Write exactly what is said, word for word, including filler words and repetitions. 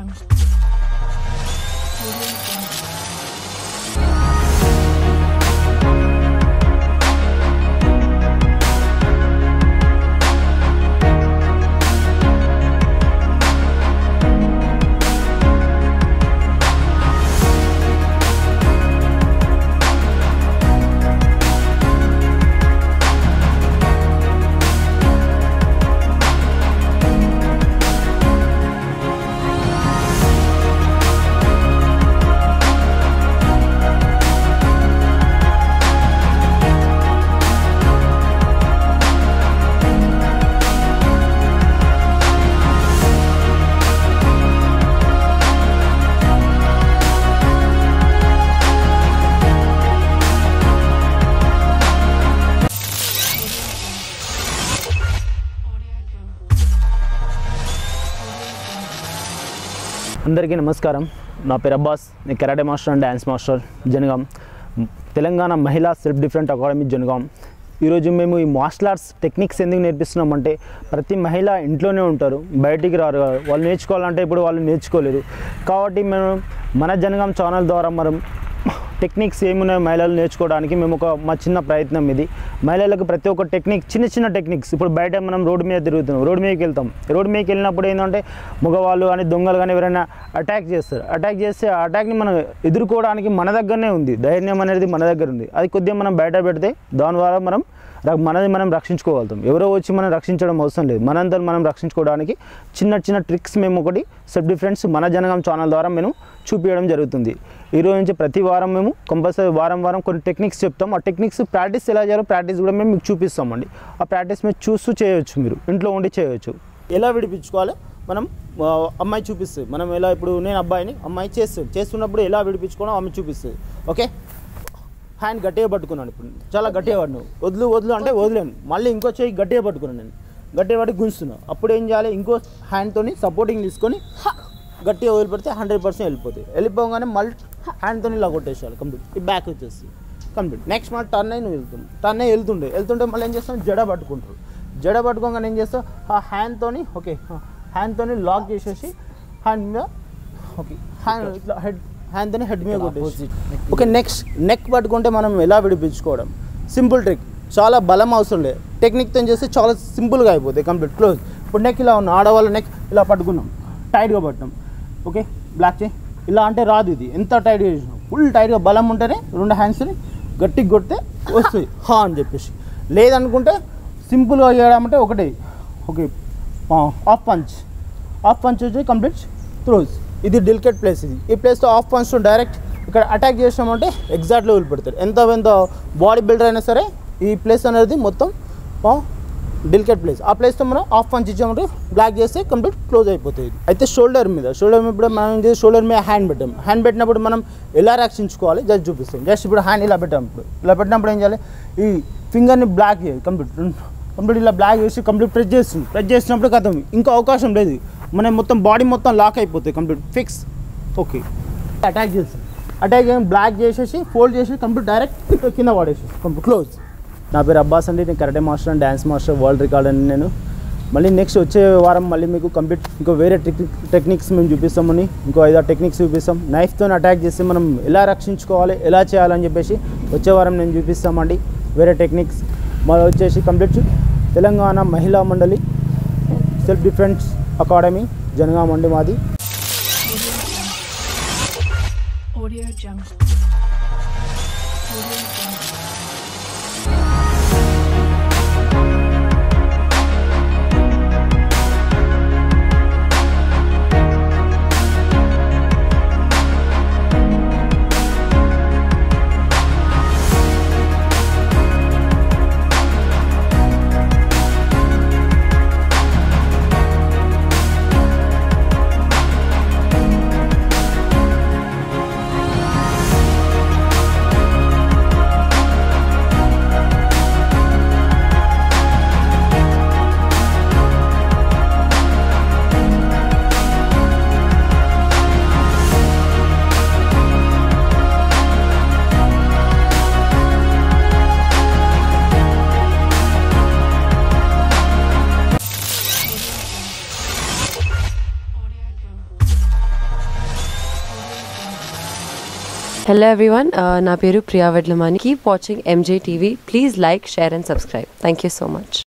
Jungle. Audio Jungle. అందరికీ నమస్కారం. నా పేరు అబ్బాస్. నేను karate master and dance master Jangaon, Telangana మహిళా సెల్ఫ్ డిఫరెంట్ అకాడమీ జనగాం. ఈరోజు మేము ఈ మార్షల్ ఆర్ట్స్ టెక్నిక్స్ ఎందుకు నేర్పిస్తున్నామంటే, ప్రతి మహిళ ఇంట్లోనే ఉంటారు, బయటికి రారు. వాళ్ళు నేర్చుకోవాలంటే ఇప్పుడు వాళ్ళు నేర్చుకోలేరు. కాబట్టి మేము మన జనగాం ఛానల్ ద్వారా మనం టెక్నిక్స్ ఏమున్నాయో మహిళలు నేర్చుకోవడానికి మేము ఒక మా చిన్న ప్రయత్నం ఇది. మహిళలకు ప్రతి ఒక్క టెక్నిక్, చిన్న చిన్న టెక్నిక్స్. ఇప్పుడు బయట మనం రోడ్డు మీద తిరుగుతున్నాం, రోడ్డు మీదకి వెళ్తాం. రోడ్డు మీదకి వెళ్ళినప్పుడు ఏంటంటే మగవాళ్ళు కానీ దొంగలు కానీ ఎవరైనా అటాక్ చేస్తారు. అటాక్ చేస్తే ఆ అటాక్ని మనం ఎదుర్కోవడానికి మన దగ్గరనే ఉంది, ధైర్యం అనేది మన దగ్గర ఉంది. అది కొద్దిగా మనం బయట పెడితే దాని ద్వారా మనం మనది మనం రక్షించుకోగలుగుతాం. ఎవరో వచ్చి మనం రక్షించడం అవసరం లేదు, మనందరం మనం రక్షించుకోవడానికి చిన్న చిన్న ట్రిక్స్ మేము ఒకటి సెల్ఫ్ డిఫరెన్స్ మన జనగాం ఛానల్ ద్వారా మేము చూపించడం జరుగుతుంది. ఈరోజు నుంచి ప్రతి వారం మేము కంపల్సరీ వారం వారం కొన్ని టెక్నిక్స్ చెప్తాం. ఆ టెక్నిక్స్ ప్రాక్టీస్ ఎలా చేయాలో ప్రాక్టీస్ కూడా మేము మీకు చూపిస్తామండి. ఆ ప్రాక్టీస్ మీరు చూస్తూ చేయవచ్చు, మీరు ఇంట్లో ఉండి చేయవచ్చు. ఎలా విడిపించుకోవాలో మనం అమ్మాయి చూపిస్తుంది. మనం ఎలా, ఇప్పుడు నేను అబ్బాయిని, అమ్మాయి చేస్తుంది, చేస్తున్నప్పుడు ఎలా విడిపించుకోవడం ఆమె చూపిస్తుంది. ఓకే, హ్యాండ్ గట్టిగా పట్టుకున్నాను, ఇప్పుడు చాలా గట్టిగా పడినావు, వదులు వదులు అంటే వదిలేను, మళ్ళీ ఇంకో చేయి గట్టిగా పట్టుకున్నాను, నేను గట్టిగా పట్టి గుంజుతున్నాను. అప్పుడు ఏం చేయాలి, ఇంకో హ్యాండ్తో సపోర్టింగ్ తీసుకొని గట్టిగా వదిలిపెడితే హండ్రెడ్ పర్సెంట్ వెళ్ళిపోతుంది. వెళ్ళిపోగానే మళ్ళీ హ్యాండ్తో ఇలా కొట్టేసేయాలి, కంప్లీట్. ఈ బ్యాక్ వచ్చేసి కంప్లీట్. నెక్స్ట్ మళ్ళీ టర్న్ అయి నువ్వు వెళ్తుంది, టర్న్ అయి వెళ్తుండే వెళ్తుంటే మళ్ళీ ఏం చేస్తాం, జడ పట్టుకుంటారు. జడ పట్టుకోగానే ఏం చేస్తావు, ఆ హ్యాండ్తో ఓకే హ్యాండ్తో లాక్ చేసేసి హ్యాండ్ మీద ఓకే హ్యాండ్ ఇట్లా హెడ్ హ్యాండ్తో హెడ్ మీద కొట్టేసి ఓకే. నెక్స్ట్ నెక్ పట్టుకుంటే మనం ఎలా విడిపించుకోవడం, సింపుల్ ట్రిక్, చాలా బలం అవసరం లేదు. టెక్నిక్తో చేస్తే చాలా సింపుల్గా అయిపోతుంది, కంప్లీట్ క్లోజ్. ఇప్పుడు నెక్ ఇలా ఉన్న ఆడవాళ్ళ నెక్ ఇలా పట్టుకున్నాం, టైట్గా పట్టినాం. ఓకే, బ్లాక్ చేయి. ఇలా అంటే రాదు, ఇది ఎంత టైట్గా చేసినాం, ఫుల్ టైట్గా బలం ఉంటేనే రెండు హ్యాండ్స్ని గట్టిగా కొడితే వస్తుంది హా అని చెప్పేసి. లేదనుకుంటే సింపుల్గా చేయడం అంటే ఒకటే okay off punch. Off punch వచ్చి కంప్లీట్ త్రోస్. ఇది డెలికేట్ ప్లేస్. ఇది ఈ ప్లేస్తో ఆఫ్ పంచ్ డైరెక్ట్ ఇక్కడ అటాక్ చేసినామంటే ఎగ్జాక్ట్లో వదిలిపెడతారు. ఎంత ఎంత బాడీ బిల్డర్ అయినా సరే ఈ ప్లేస్ అనేది మొత్తం డెలికేట్ ప్లేస్. ఆ ప్లేస్తో మనం ఆఫ్ పంచ్ ఇచ్చామంటే బ్లాక్ చేస్తే కంప్లీట్ క్లోజ్ అయిపోతుంది. అయితే షోల్డర్ మీద షోల్డర్ మీద ఇప్పుడు మనం చేసి షోల్డర్ మీద హ్యాండ్ పెట్టాం. హ్యాండ్ పెట్టినప్పుడు మనం ఎలా రక్షించుకోవాలి జస్ట్ చూపిస్తాం. జస్ట్ ఇప్పుడు హ్యాండ్ ఇలా పెట్టాం. ఇప్పుడు ఇలా పెట్టినప్పుడు ఏం చేయాలి, ఈ ఫింగర్ని బ్లాక్ చేయాలి, కంప్లీట్ కంప్లీట్ ఇలా బ్లాక్ చేసి కంప్లీట్ ప్రెస్ చేస్తుంది. ప్రెస్ చేసినప్పుడు కథం ఇంకా అవకాశం లేదు, మనం మొత్తం బాడీ మొత్తం లాక్ అయిపోతుంది, కంప్లీట్ ఫిక్స్. ఓకే, అటాక్ చేస్తాం. అటాక్ చేసి బ్లాక్ చేసేసి ఫోల్డ్ చేసి కంప్లీట్ డైరెక్ట్ కింద పడేసేసి కంప్లీట్ క్లోజ్. నా పేరు అబ్బాస్ అండి. నేను karate master and dance master, world record అండి నేను. మళ్ళీ నెక్స్ట్ వచ్చే వారం మళ్ళీ మీకు కంప్లీట్ ఇంకో వేరే టెక్నిక్ టెక్నిక్స్ మేము చూపిస్తామని, ఇంకో ఐదారు టెక్నిక్స్ చూపిస్తాం. నైఫ్తో అటాక్ చేసి మనం ఎలా రక్షించుకోవాలి, ఎలా చేయాలని చెప్పేసి వచ్చే వారం నేను చూపిస్తామండి వేరే టెక్నిక్స్. మళ్ళీ వచ్చేసి కంప్లీట్ తెలంగాణ మహిళా మండలి సెల్ఫ్ డిఫెన్స్ అకాడమీ జనగాం అండి మాది. Audio Jungle. Audio Jungle. Hello everyone, uh, na peru Priya Vedlamani. Keep watching M J T V. Please like, share and subscribe. Thank you so much.